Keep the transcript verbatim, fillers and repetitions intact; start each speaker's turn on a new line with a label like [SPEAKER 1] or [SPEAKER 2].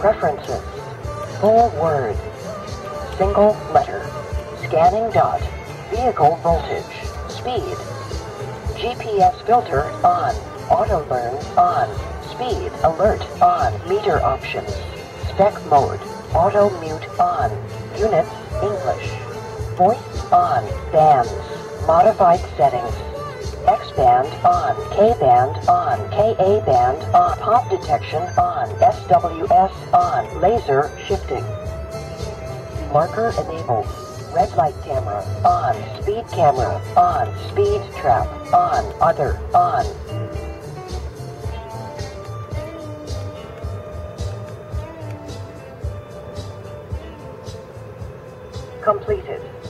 [SPEAKER 1] Preferences. Full word. Single letter. Scanning dot. Vehicle voltage. Speed. G P S filter on. Auto learn on. Speed alert on. Meter options. Spec mode. Auto mute on. Units English. Voice on. Bands. Modified settings. X band on. K band on. K A band on. Pop detection on. S W S on. Laser shifting. Marker enabled. Red light camera on. Speed camera on. Speed trap on. Other on. Completed.